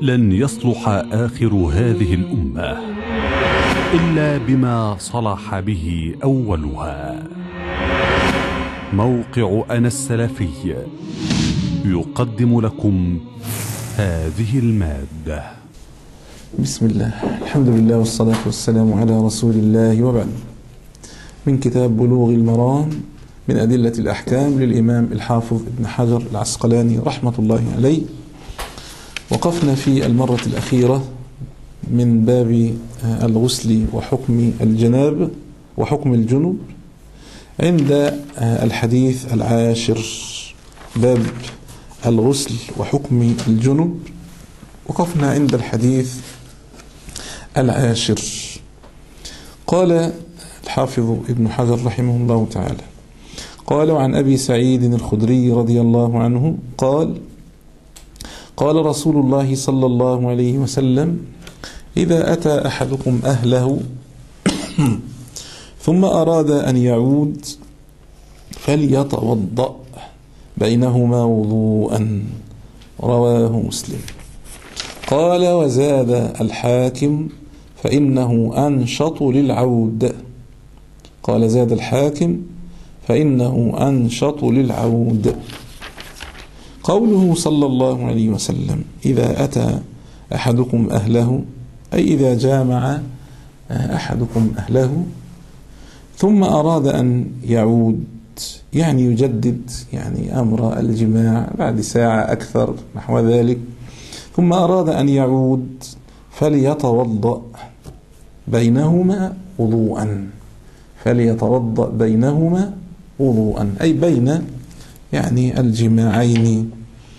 لن يصلح آخر هذه الأمة إلا بما صلح به أولها. موقع أنا السلفي يقدم لكم هذه المادة. بسم الله، الحمد لله والصلاة والسلام على رسول الله، وبعد. من كتاب بلوغ المرام من أدلة الأحكام للإمام الحافظ ابن حجر العسقلاني رحمة الله عليه. وقفنا في المرة الأخيرة من باب الغسل وحكم الجناب وحكم الجنب عند الحديث العاشر، باب الغسل وحكم الجنب. وقفنا عند الحديث العاشر. قال الحافظ ابن حجر رحمه الله تعالى: قال: عن أبي سعيد الخدري رضي الله عنه قال: قال رسول الله صلى الله عليه وسلم: إذا أتى أحدكم أهله ثم أراد أن يعود فليتوضأ بينهما وضوءا. رواه مسلم. قال: وزاد الحاكم فإنه أنشط للعود. قال: زاد الحاكم فإنه أنشط للعود. قوله صلى الله عليه وسلم: إذا أتى أحدكم أهله، أي إذا جامع أحدكم أهله ثم أراد أن يعود، يعني يجدد يعني أمر الجماع بعد ساعة أكثر نحو ذلك، ثم أراد أن يعود فليتوضأ بينهما وضوءا. فليتوضأ بينهما وضوءا، أي بين يعني الجماعين،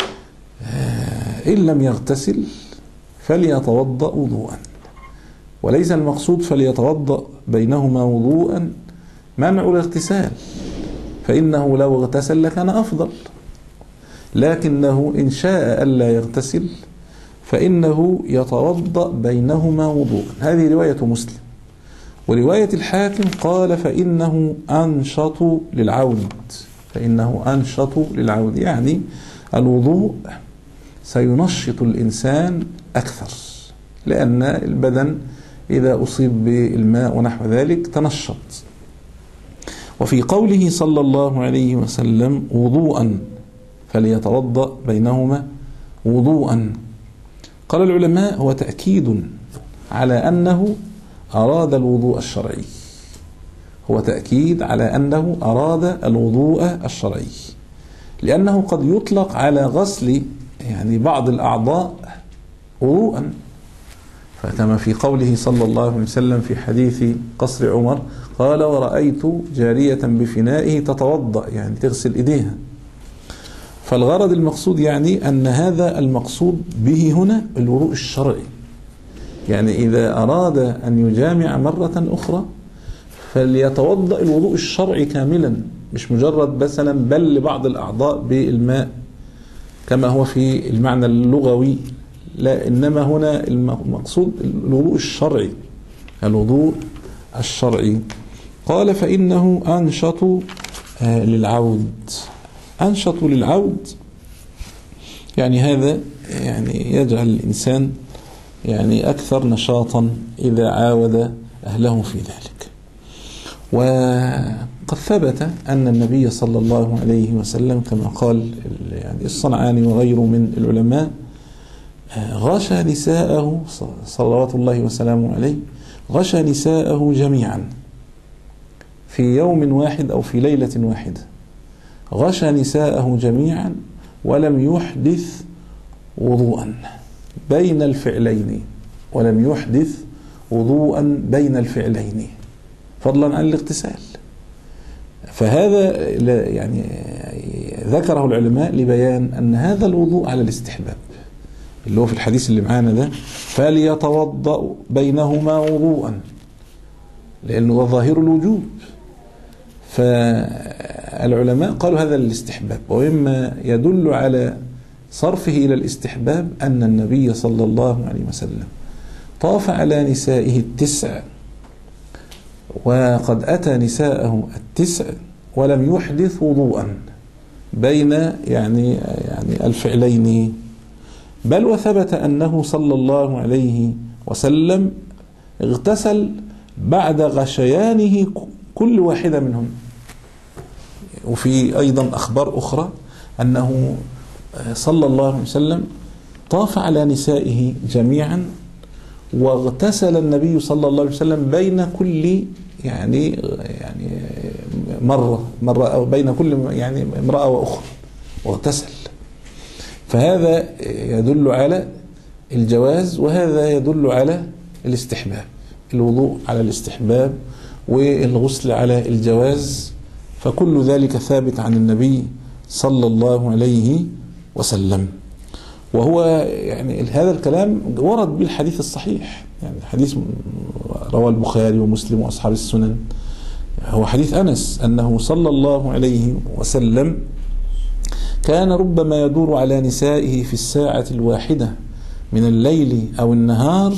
إن لم يغتسل فليتوضأ وضوءا. وليس المقصود فليتوضأ بينهما وضوءا منع الاغتسال، فإنه لو اغتسل لكان أفضل، لكنه إن شاء ألا يغتسل فإنه يتوضأ بينهما وضوءا. هذه رواية مسلم. ورواية الحاكم قال: فإنه أنشط للعود. فإنه أنشط للعود، يعني الوضوء سينشط الإنسان أكثر، لأن البدن إذا أصيب بالماء ونحو ذلك تنشط. وفي قوله صلى الله عليه وسلم وضوءا فليتوضأ بينهما وضوءا، قال العلماء هو تأكيد على أنه أراد الوضوء الشرعي. هو تأكيد على أنه أراد الوضوء الشرعي، لأنه قد يطلق على غسل يعني بعض الأعضاء وضوءا، فكما في قوله صلى الله عليه وسلم في حديث قصر عمر قال: ورأيت جارية بفنائه تتوضأ، يعني تغسل إيديها. فالغرض المقصود يعني أن هذا المقصود به هنا الوضوء الشرعي، يعني إذا أراد أن يجامع مرة أخرى فليتوضأ الوضوء الشرعي كاملا، مش مجرد مثلا بل لبعض الأعضاء بالماء كما هو في المعنى اللغوي، لا، إنما هنا المقصود الوضوء الشرعي، الوضوء الشرعي. قال: فإنه أنشط للعود. أنشط للعود يعني هذا يعني يجعل الإنسان يعني أكثر نشاطا إذا عاود أهله في ذلك. وقد ثبت أن النبي صلى الله عليه وسلم كما قال يعني الصنعاني وغيره من العلماء غشى نساءه صلوات الله وسلامه عليه، غشى نساءه جميعا في يوم واحد أو في ليلة واحدة، غشى نساءه جميعا ولم يحدث وضوءا بين الفعلين، ولم يحدث وضوءا بين الفعلين فضلا عن الاغتسال. فهذا يعني ذكره العلماء لبيان أن هذا الوضوء على الاستحباب، اللي هو في الحديث اللي معانا ده: فليتوضأ بينهما وضوءا، لأنه ظاهر الوجوب. فالعلماء قالوا هذا للاستحباب. ومما يدل على صرفه إلى الاستحباب أن النبي صلى الله عليه وسلم طاف على نسائه 9، وقد أتى نساءه 9 ولم يحدث وضوءا بين يعني الفعلين. بل وثبت أنه صلى الله عليه وسلم اغتسل بعد غشيانه كل واحدة منهم. وفي أيضا أخبار أخرى أنه صلى الله عليه وسلم طاف على نسائه جميعا، واغتسل النبي صلى الله عليه وسلم بين كل يعني مرة أو بين كل يعني امرأة وأخرى واغتسل. فهذا يدل على الجواز، وهذا يدل على الاستحباب، الوضوء على الاستحباب والغسل على الجواز، فكل ذلك ثابت عن النبي صلى الله عليه وسلم. وهو يعني هذا الكلام ورد بالحديث الصحيح، يعني حديث رواه البخاري ومسلم وأصحاب السنن، هو حديث أنس أنه صلى الله عليه وسلم كان ربما يدور على نسائه في الساعة الواحدة من الليل أو النهار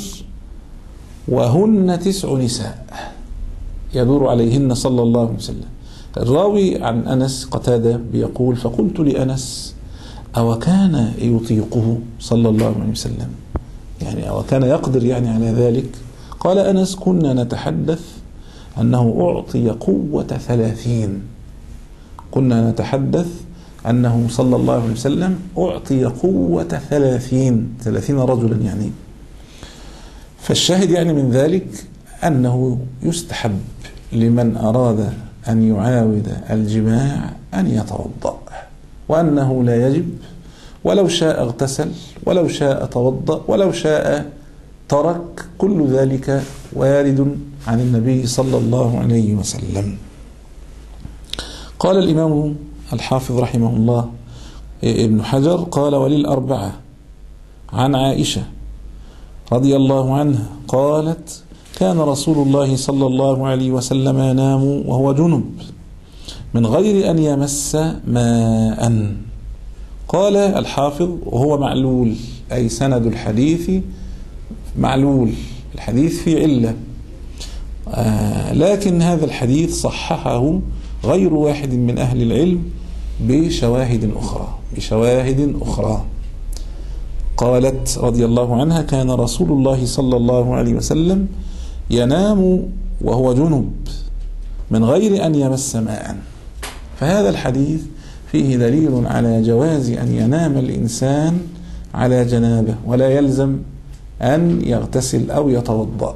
وهن 9 نساء يدور عليهن صلى الله عليه وسلم. الراوي عن أنس قتادة بيقول: فقلت لأنس: أو كان يطيقه صلى الله عليه وسلم، يعني أو كان يقدر يعني على ذلك؟ قال أنس: كنا نتحدث أنه أعطي قوة 30. كنا نتحدث أنه صلى الله عليه وسلم أعطي قوة 30 رجلا يعني. فالشاهد يعني من ذلك أنه يستحب لمن أراد أن يعاود الجماع أن يتوضأ، وأنه لا يجب، ولو شاء اغتسل ولو شاء توضأ ولو شاء ترك، كل ذلك وارد عن النبي صلى الله عليه وسلم. قال الإمام الحافظ رحمه الله ابن حجر قال: وللأربعة عن عائشة رضي الله عنها قالت: كان رسول الله صلى الله عليه وسلم ينام وهو جنب من غير أن يمس ماء. قال الحافظ: وهو معلول، أي سند الحديث معلول، الحديث فيه علة، لكن هذا الحديث صححه غير واحد من أهل العلم بشواهد أخرى. قالت رضي الله عنها: كان رسول الله صلى الله عليه وسلم ينام وهو جنب من غير أن يمس ماء. فهذا الحديث فيه دليل على جواز أن ينام الإنسان على جنابه، ولا يلزم أن يغتسل أو يتوضأ،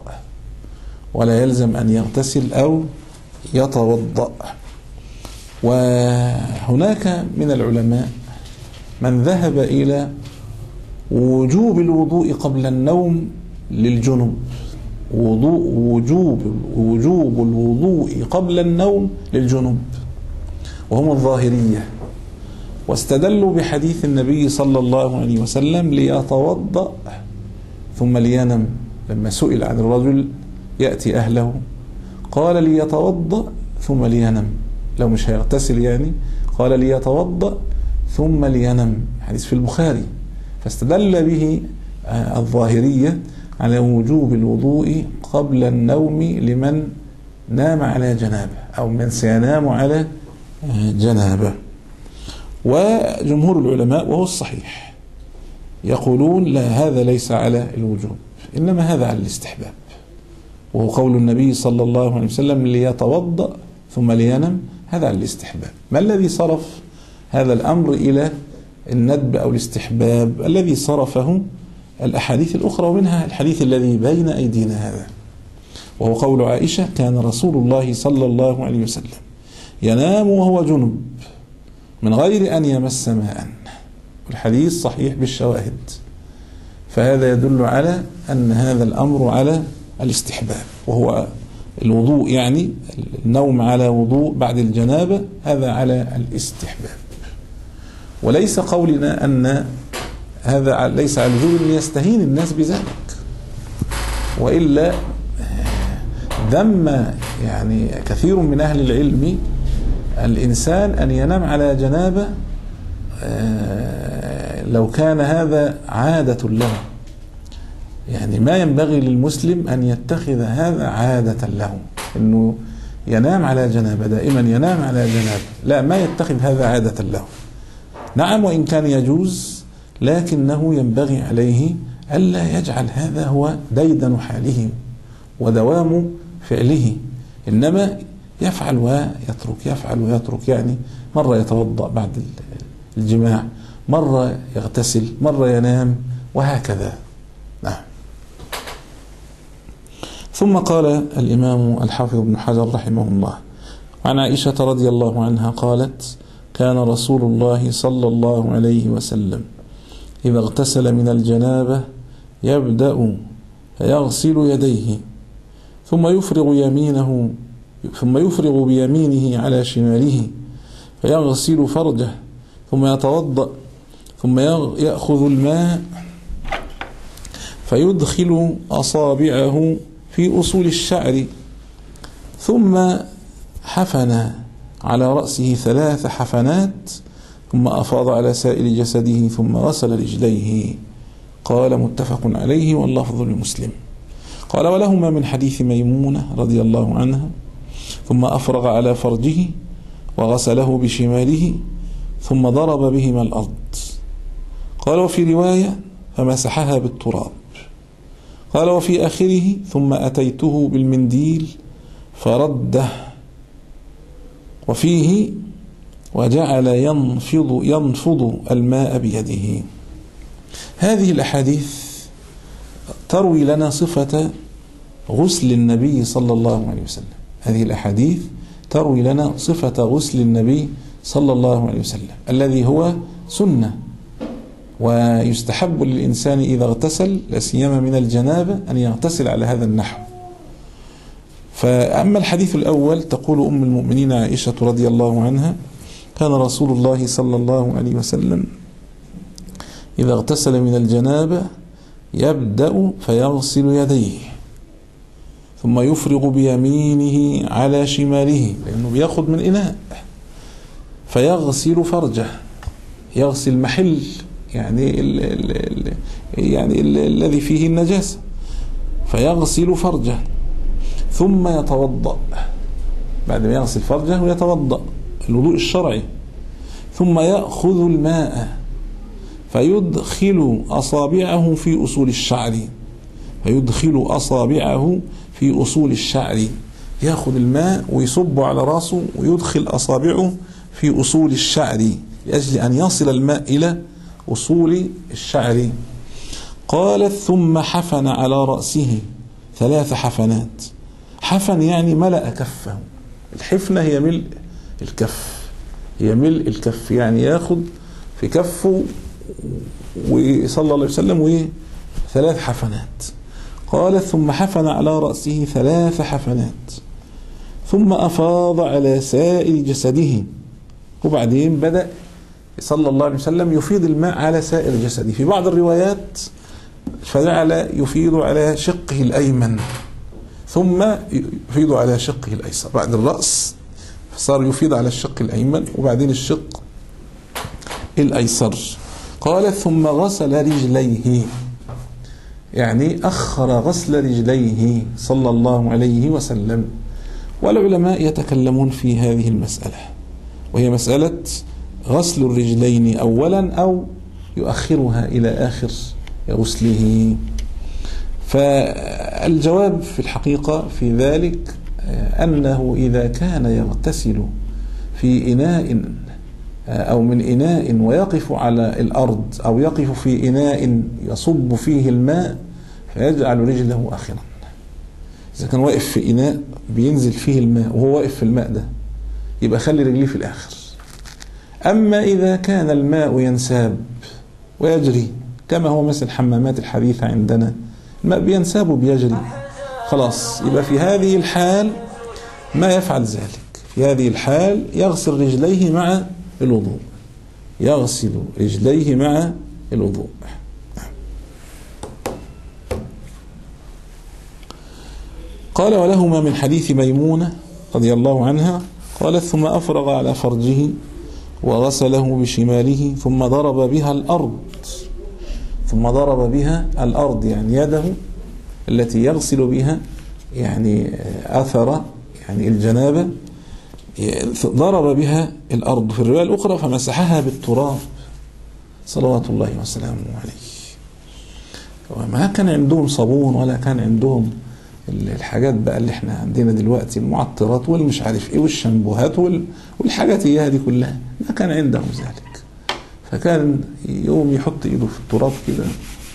وهناك من العلماء من ذهب إلى وجوب الوضوء قبل النوم للجنب، وجوب الوضوء قبل النوم للجنب، وهم الظاهرية، واستدلوا بحديث النبي صلى الله عليه وسلم: ليتوضأ ثم لينم. لما سئل عن الرجل يأتي أهله قال: ليتوضأ ثم لينم، لو مش هيغتسل يعني، قال: ليتوضأ ثم لينم، حديث في البخاري. فاستدل به الظاهرية على وجوب الوضوء قبل النوم لمن نام على جنابه أو من سينام على جنابه. وجمهور العلماء وهو الصحيح يقولون: لا، هذا ليس على الوجوب، إنما هذا على الاستحباب، وهو قول النبي صلى الله عليه وسلم: ليتوضأ ثم لينم، هذا على الاستحباب. ما الذي صرف هذا الأمر إلى الندب أو الاستحباب؟ الذي صرفه الأحاديث الأخرى، ومنها الحديث الذي بين أيدينا هذا، وهو قول عائشة: كان رسول الله صلى الله عليه وسلم ينام وهو جنب من غير أن يمس ماء. والحديث صحيح بالشواهد، فهذا يدل على أن هذا الأمر على الاستحباب، وهو الوضوء، يعني النوم على وضوء بعد الجنابة، هذا على الاستحباب. وليس قولنا أن هذا ليس على الوجوب أن يستهين الناس بذلك، وإلا ذم يعني كثير من أهل العلم الإنسان أن ينام على جنابة لو كان هذا عادة له. يعني ما ينبغي للمسلم أن يتخذ هذا عادة له، أنه ينام على جنابة، دائما ينام على جنابة، لا، ما يتخذ هذا عادة له. نعم، وإن كان يجوز، لكنه ينبغي عليه ألا يجعل هذا هو ديدن حاله ودوام فعله، إنما يفعل ويترك، يفعل ويترك، يعني مرة يتوضأ بعد الجماع، مرة يغتسل، مرة ينام، وهكذا. نعم. ثم قال الإمام الحافظ ابن حجر رحمه الله: عن عائشة رضي الله عنها قالت: كان رسول الله صلى الله عليه وسلم إذا اغتسل من الجنابة يبدأ فيغسل يديه ثم يفرغ بيمينه على شماله فيغسل فرجه ثم يتوضأ ثم يأخذ الماء فيدخل أصابعه في أصول الشعر ثم حفن على رأسه 3 حفنات ثم أفاض على سائر جسده ثم غسل رجليه. قال: متفق عليه واللفظ لمسلم. قال: ولهما من حديث ميمونة رضي الله عنها: ثم أفرغ على فرجه وغسله بشماله ثم ضرب بهما الأرض. قال: وفي رواية: فمسحها بالتراب. قال: وفي آخره: ثم أتيته بالمنديل فرده. وفيه: وجعل ينفض الماء بيده. هذه الأحاديث تروي لنا صفة غسل النبي صلى الله عليه وسلم. هذه الأحاديث تروي لنا صفة غسل النبي صلى الله عليه وسلم الذي هو سنة، ويستحب للإنسان إذا اغتسل لا سيما من الجنابة أن يغتسل على هذا النحو. فأما الحديث الأول تقول أم المؤمنين عائشة رضي الله عنها: كان رسول الله صلى الله عليه وسلم إذا اغتسل من الجنابة يبدأ فيغسل يديه ثم يفرغ بيمينه على شماله، لأنه بيأخذ من إناء، فيغسل فرجه، يغسل محل يعني الذي فيه النجاسة، فيغسل فرجه ثم يتوضأ. بعد ما يغسل فرجه ويتوضأ الوضوء الشرعي، ثم يأخذ الماء فيدخل أصابعه في أصول الشعر، فيدخل أصابعه في أصول الشعر، يأخذ الماء ويصب على رأسه ويدخل أصابعه في أصول الشعر لأجل أن يصل الماء إلى أصول الشعر. قالت: ثم حفن على رأسه 3 حفنات. حفن يعني ملأ كفه. الحفنة هي ملء الكف، هي ملء الكف، يعني ياخذ في كفه وصلى الله عليه وسلم 3 حفنات. قالت: ثم حفن على رأسه 3 حفنات ثم أفاض على سائر جسده. وبعدين بدأ صلى الله عليه وسلم يفيض الماء على سائر جسده. في بعض الروايات فجعل يفيض على شقه الأيمن ثم يفيض على شقه الأيسر. بعد الرأس صار يفيض على الشق الأيمن وبعدين الشق الأيسر. قال: ثم غسل رجليه، يعني أخر غسل رجليه صلى الله عليه وسلم. والعلماء يتكلمون في هذه المسألة، وهي مسألة غسل الرجلين أولا أو يؤخرها إلى آخر غسله. فالجواب في الحقيقة في ذلك أنه إذا كان يغتسل في إناء أو من إناء ويقف على الأرض أو يقف في إناء يصب فيه الماء فيجعل رجله آخرا. إذا كان واقف في إناء بينزل فيه الماء وهو واقف في الماء ده يبقى خلي رجليه في الآخر. أما إذا كان الماء ينساب ويجري كما هو مثل الحمامات الحديثة عندنا، الماء بينساب وبيجري، خلاص يبقى في هذه الحال ما يفعل ذلك. في هذه الحال يغسل رجليه مع الوضوء، يغسل رجليه مع الوضوء. قال: ولهما من حديث ميمونة رضي الله عنها قالت: ثم أفرغ على فرجه وغسله بشماله ثم ضرب بها الأرض. ثم ضرب بها الأرض يعني يده التي يغسل بها يعني أثر يعني الجنابة، ضرب بها الأرض. في الرواية الأخرى: فمسحها بالتراب. صلوات الله وسلامه عليه. وما كان عندهم صابون ولا كان عندهم الحاجات بقى اللي احنا عندنا دلوقتي، المعطرات والمش عارف ايه والشامبوهات والحاجات اياها دي كلها، ما كان عندهم ذلك. فكان يوم يحط ايده في التراب كده.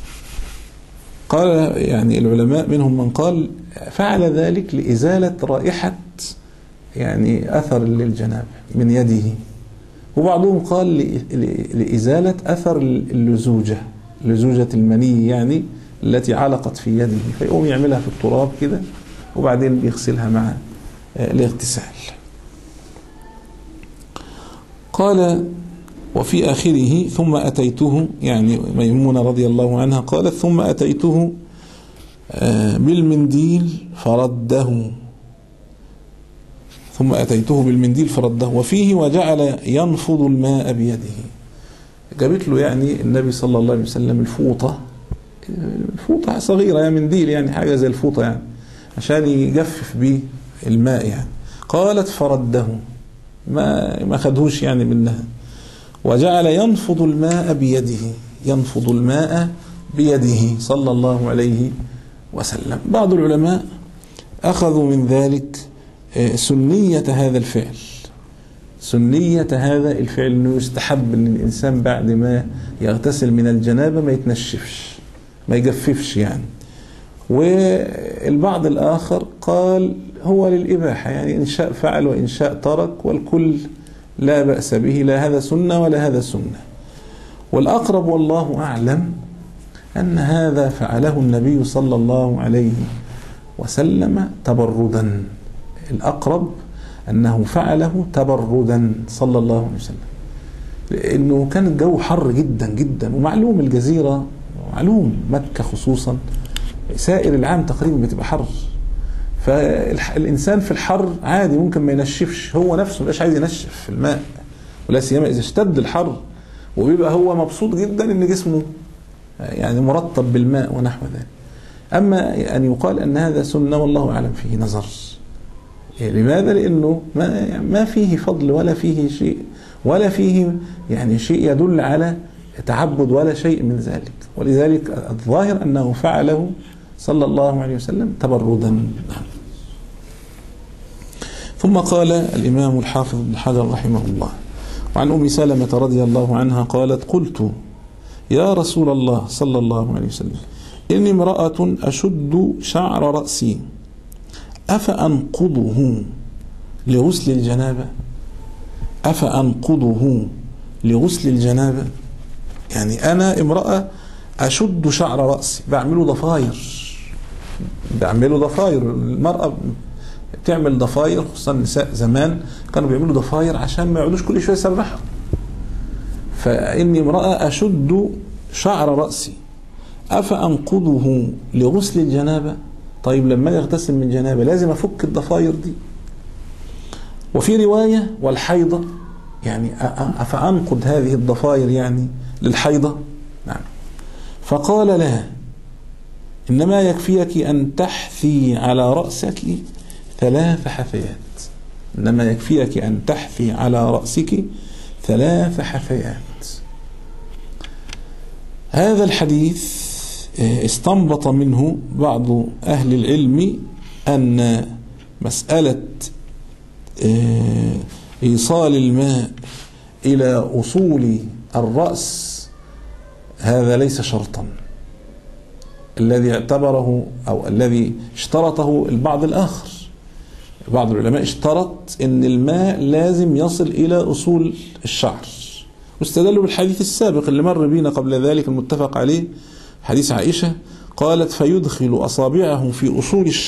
قال يعني العلماء منهم من قال فعل ذلك لإزالة رائحة يعني أثر للجنابة من يده، وبعضهم قال لإزالة أثر اللزوجة، لزوجة المني يعني التي علقت في يده، فيقوم يعملها في التراب كده وبعدين بيغسلها مع الاغتسال. قال وفي آخره ثم أتيته، يعني ميمونة رضي الله عنها قالت ثم أتيته بالمنديل فرده، ثم أتيته بالمنديل فرده، وفيه وجعل ينفض الماء بيده. جابت له يعني النبي صلى الله عليه وسلم الفوطة صغيرة يعني منديل يعني حاجة زي الفوطة يعني عشان يجفف به الماء يعني. قالت فرده، ما خدهوش يعني منها. وجعل ينفض الماء بيده، ينفض الماء بيده صلى الله عليه وسلم. بعض العلماء أخذوا من ذلك سنية هذا الفعل، سنية هذا الفعل أنه يستحب أن الإنسان بعد ما يغتسل من الجنابة ما يتنشفش، ما يجففش يعني. والبعض الآخر قال هو للإباحة، يعني إن شاء فعل وإن شاء ترك، والكل لا بأس به، لا هذا سنة ولا هذا سنة. والأقرب والله أعلم أن هذا فعله النبي صلى الله عليه وسلم تبردا، الأقرب أنه فعله تبردا صلى الله عليه وسلم، لأنه كان الجو حر جدا جدا، ومعلوم الجزيرة معلوم مكة خصوصا سائر العام تقريبا بتبقى حر، فالإنسان في الحر عادي ممكن ما ينشفش، هو نفسه مبقاش عايز ينشف في الماء، ولا سيما إذا اشتد الحر، وبيبقى هو مبسوط جدا إن جسمه يعني مرطب بالماء ونحو ذلك. أما أن يقال أن هذا سنة والله أعلم فيه نظر. لماذا؟ لأنه ما فيه فضل ولا فيه شيء، ولا فيه يعني شيء يدل على تعبد ولا شيء من ذلك، ولذلك الظاهر أنه فعله صلى الله عليه وسلم تبردا. ثم قال الإمام الحافظ بن حجر رحمه الله وعن أم سلمة رضي الله عنها قالت قلت يا رسول الله صلى الله عليه وسلم إني امرأة أشد شعر رأسي أفأنقضه لغسل الجنابة، أفأنقضه لغسل الجنابة، يعني أنا امرأة أشد شعر رأسي، بعمله ضفاير. المرأة بتعمل ضفاير، خصوصا النساء زمان كانوا بيعملوا ضفاير عشان ما يقعدوش كل شوية يسرحوا. فإني امرأة أشد شعر رأسي أفأنقضه لغسل الجنابة، طيب لما يغتسل من جنابة لازم أفك الضفاير دي. وفي رواية والحيضة، يعني أفأنقض هذه الضفاير يعني للحيضة؟ نعم. فقال لها إنما يكفيك أن تحثي على رأسك 3 حثيات، إنما يكفيك أن تحثي على رأسك 3 حثيات. هذا الحديث استنبط منه بعض أهل العلم أن مسألة إيصال الماء إلى أصول الرأس هذا ليس شرطا، الذي اعتبره أو الذي اشترطه البعض الآخر. بعض العلماء اشترط أن الماء لازم يصل إلى أصول الشعر، واستدلوا بالحديث السابق اللي مر بينا قبل ذلك المتفق عليه، حديث عائشة قالت فيدخل أصابعه في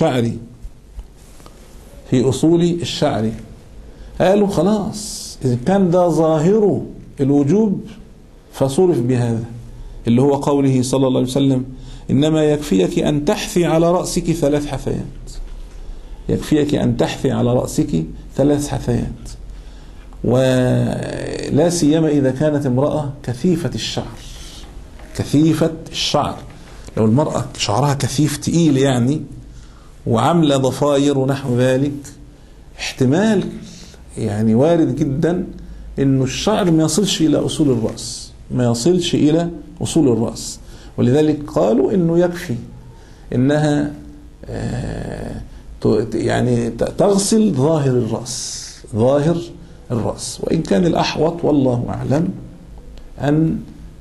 أصول الشعر. قالوا خلاص إذا كان ده ظاهره الوجوب فصرف بهذا، اللي هو قوله صلى الله عليه وسلم إنما يكفيك أن تحثي على رأسك 3 حثيات، يكفيك أن تحثي على رأسك 3 حثيات. ولا سيما إذا كانت امرأة كثيفة الشعر، لو المرأة شعرها كثيف تقيل يعني وعاملة ضفاير ونحو ذلك، احتمال يعني وارد جدا إنه الشعر ما يصلش إلى أصول الرأس، ما يصلش إلى أصول الرأس. ولذلك قالوا إنه يكفي إنها يعني تغسل ظاهر الرأس. وإن كان الأحوط والله أعلم أن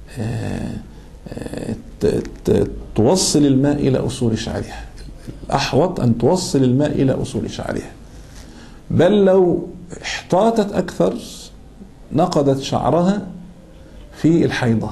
توصل الماء إلى أصول شعرها. الأحوط أن توصل الماء إلى أصول شعرها، بل لو احتاطت أكثر نقضت شعرها في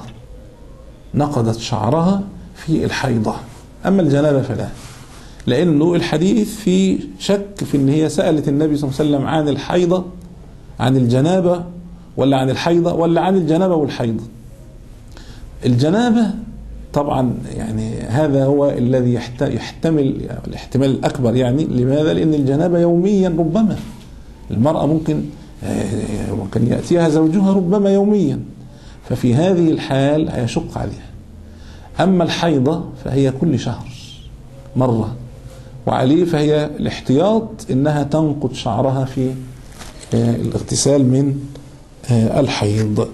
الحيضة. أما الجنابة فلا، لأنه الحديث في شك في أن هي سألت النبي صلى الله عليه وسلم عن الحيضة، عن الجنابة ولا عن الحيضة ولا عن الجنابة والحيضة. الجنابة طبعا يعني هذا هو الذي يحتمل الاحتمال الأكبر. يعني لماذا؟ لأن الجنابة يوميا ربما المرأة ممكن يأتيها زوجها ربما يوميا، ففي هذه الحال هيشق عليها. أما الحيضة فهي كل شهر مرة، وعليه فهي الاحتياط إنها تنقض شعرها في الاغتسال من الحيض.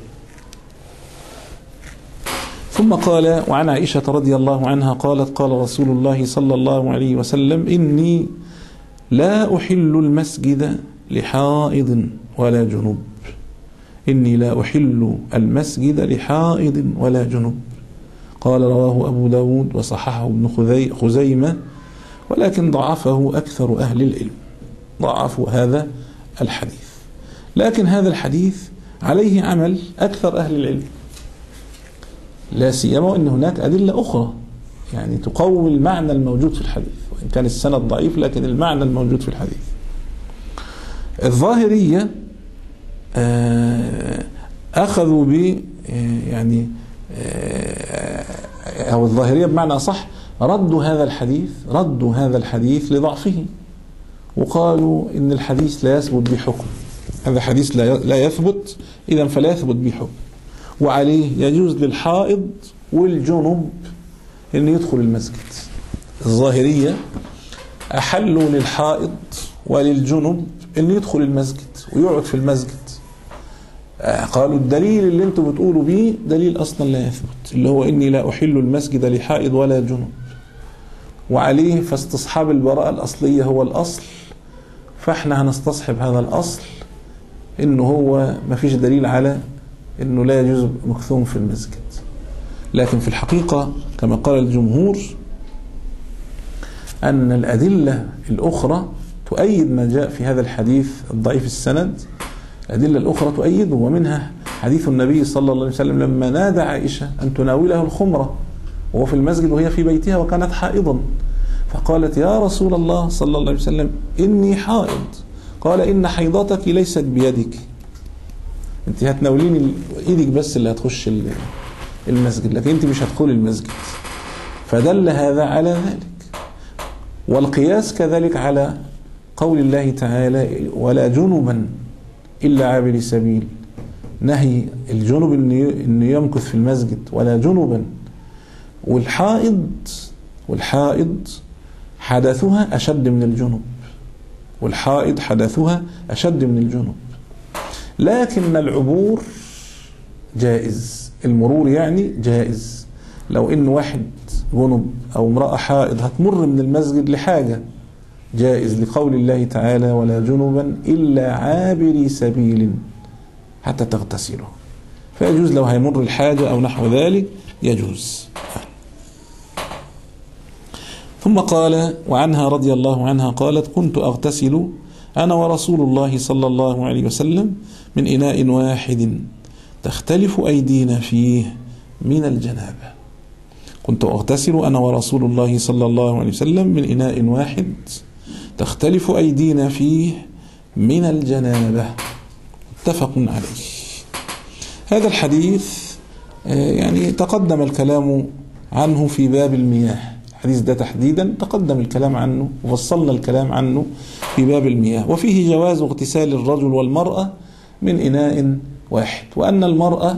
ثم قال: وعن عائشة رضي الله عنها قالت: قال رسول الله صلى الله عليه وسلم: إني لا أحل المسجد لحائض ولا جنب. إني لا أحل المسجد لحائض ولا جنب. قال: رواه أبو داود وصححه ابن خزيمة، ولكن ضعفه أكثر أهل العلم، ضعفوا هذا الحديث. لكن هذا الحديث عليه عمل أكثر أهل العلم، لا سيما وأن هناك أدلة أخرى يعني تقوي المعنى الموجود في الحديث، وإن كان السند ضعيف لكن المعنى الموجود في الحديث. الظاهرية أخذوا يعني أو الظاهرية بمعنى صح ردوا هذا الحديث لضعفه، وقالوا إن الحديث لا يثبت بحكم. هذا حديث لا يثبت، إذن فلا يثبت بحكم، وعليه يجوز للحائض والجنب أن يدخل المسجد. الظاهرية أحلوا للحائض وللجنب أن يدخل المسجد ويقعد في المسجد. قالوا الدليل اللي انتم بتقولوا بيه دليل أصلا لا يثبت، اللي هو إني لا أحل المسجد لحائض ولا جنب، وعليه فاستصحاب البراءة الأصلية هو الأصل، فاحنا هنستصحب هذا الأصل إنه هو ما فيش دليل على إنه لا يجوز مكثوم في المسجد. لكن في الحقيقة كما قال الجمهور أن الأدلة الأخرى تؤيد ما جاء في هذا الحديث الضعيف السند. الأدلة الأخرى تؤيده، ومنها حديث النبي صلى الله عليه وسلم لما نادى عائشة أن تناوله الخمرة وهو في المسجد وهي في بيتها وكانت حائضا، فقالت: يا رسول الله صلى الله عليه وسلم إني حائض. قال: إن حيضتك ليست بيدك، انت هتناوليني ايدك بس اللي هتخش المسجد، لكن انت مش هتدخل المسجد. فدل هذا على ذلك. والقياس كذلك على قول الله تعالى: ولا جنبا إلا عابر سبيل، نهي الجنب انه يمكث في المسجد ولا جنبا. والحائض حدثها أشد من الجنب، لكن العبور جائز، المرور يعني جائز. لو إن واحد جنب أو امرأة حائض هتمر من المسجد لحاجة جائز، لقول الله تعالى: ولا جنبا إلا عابري سبيل حتى تغتسلوا، فيجوز لو هيمر الحاجة أو نحو ذلك يجوز. ثم قال: وعنها رضي الله عنها قالت: كنت أغتسل أنا ورسول الله صلى الله عليه وسلم من إناء واحد تختلف أيدينا فيه من الجنابة. كنت أغتسل أنا ورسول الله صلى الله عليه وسلم من إناء واحد تختلف أيدينا فيه من الجنابة، متفق عليه. هذا الحديث يعني تقدم الكلام عنه في باب المياه، الحديث ده تحديدا تقدم الكلام عنه وفصلنا الكلام عنه في باب المياه، وفيه جواز اغتسال الرجل والمرأة من إناء واحد، وأن المرأة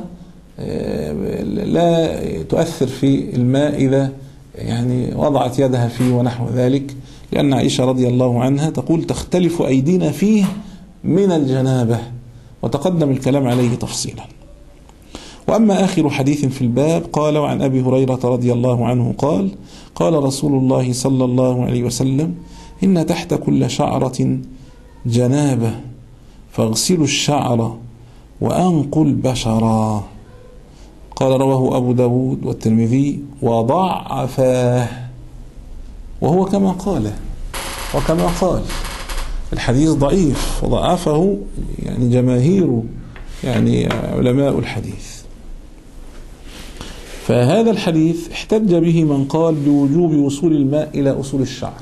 لا تؤثر في الماء إذا يعني وضعت يدها فيه ونحو ذلك، لأن عائشة رضي الله عنها تقول: تختلف أيدينا فيه من الجنابة، وتقدم الكلام عليه تفصيلا. وأما آخر حديث في الباب قال: وعن أبي هريرة رضي الله عنه قال: قال رسول الله صلى الله عليه وسلم: إن تحت كل شعرة جنابة فاغسلوا الشعر وأنقوا البشرا. قال: رواه أبو داود والترمذي وضعفاه، وهو كما قال الحديث ضعيف وضعفه يعني جماهير يعني علماء الحديث. فهذا الحديث احتج به من قال بوجوب وصول الماء إلى أصول الشعر،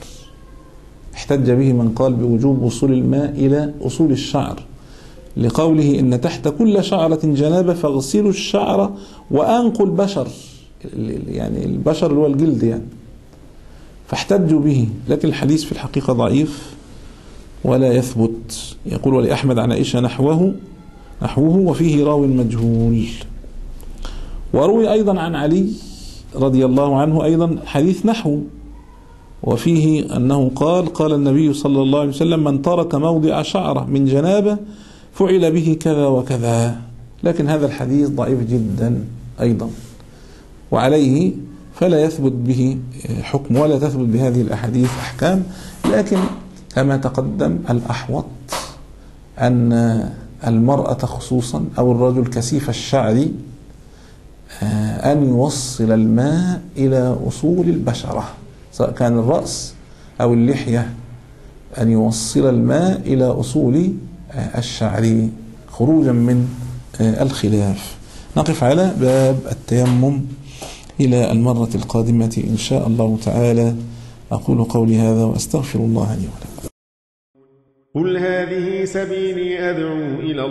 إلى أصول الشعر، لقوله: إن تحت كل شعرة جنابة فاغسلوا الشعر وأنقوا البشر، يعني البشر اللي هو الجلد يعني، فاحتجوا به. لكن الحديث في الحقيقة ضعيف ولا يثبت. يقول: ولأحمد عن عائشة نحوه وفيه راو مجهول. وروي أيضا عن علي رضي الله عنه أيضا حديث نحو، وفيه أنه قال النبي صلى الله عليه وسلم: من ترك موضع شعرة من جنابة فعل به كذا وكذا. لكن هذا الحديث ضعيف جدا أيضا، وعليه فلا يثبت به حكم ولا تثبت بهذه الأحاديث أحكام. لكن كما تقدم الأحوط أن المرأة خصوصا أو الرجل كثيف الشعر أن يوصل الماء إلى أصول البشرة، سواء كان الرأس أو اللحية، أن يوصل الماء إلى أصول الشعر خروجا من الخلاف. نقف على باب التيمم إلى المرة القادمة إن شاء الله تعالى. أقول قولي هذا وأستغفر الله لي ولكم. قل هذه سبيلي أدعو إلى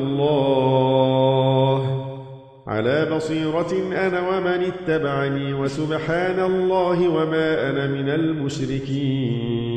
الله على بصيرة أنا ومن اتبعني، وسبحان الله وما أنا من المشركين.